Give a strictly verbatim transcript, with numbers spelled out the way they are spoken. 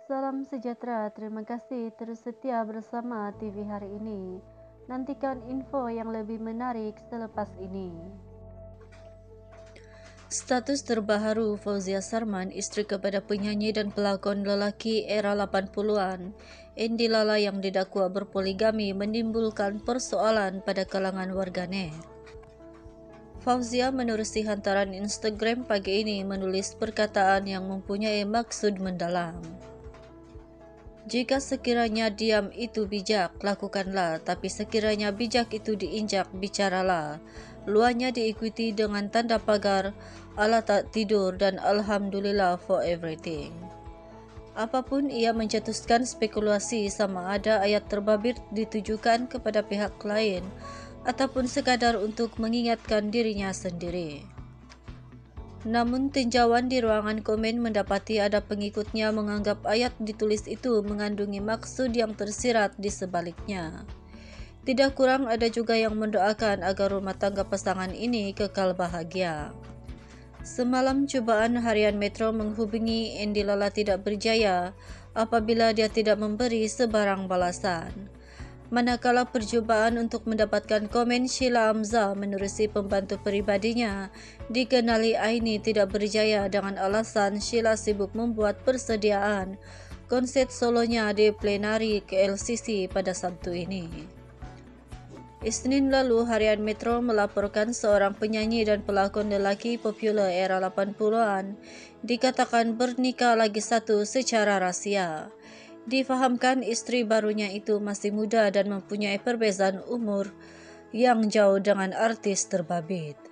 Salam sejahtera, terima kasih terus setia bersama T V hari ini. Nantikan info yang lebih menarik selepas ini. Status terbaru Fauzia Sarman, istri kepada penyanyi dan pelakon lelaki era lapan puluhan, Andy Lala yang didakwa berpoligami menimbulkan persoalan pada kalangan warganet. Fauzia menerusi hantaran Instagram pagi ini menulis perkataan yang mempunyai maksud mendalam. Jika sekiranya diam itu bijak, lakukanlah, tapi sekiranya bijak itu diinjak, bicaralah. Luarnya diikuti dengan tanda pagar, Allah tak tidur dan Alhamdulillah for everything. Apapun ia mencetuskan spekulasi sama ada ayat terbabit ditujukan kepada pihak lain ataupun sekadar untuk mengingatkan dirinya sendiri. Namun tinjauan di ruangan komen mendapati ada pengikutnya menganggap ayat ditulis itu mengandungi maksud yang tersirat di sebaliknya. Tidak kurang ada juga yang mendoakan agar rumah tangga pasangan ini kekal bahagia. Semalam cubaan harian Metro menghubungi Andy Lala tidak berjaya apabila dia tidak memberi sebarang balasan. Manakala percubaan untuk mendapatkan komen Sheila Amza menerusi pembantu peribadinya dikenali Aini tidak berjaya dengan alasan Sheila sibuk membuat persediaan konsert solonya di plenari ke L C C pada Sabtu ini. Isnin lalu harian Metro melaporkan seorang penyanyi dan pelakon lelaki populer era lapan puluhan dikatakan bernikah lagi satu secara rahsia. Difahamkan istri barunya itu masih muda dan mempunyai perbezaan umur yang jauh dengan artis terbabit.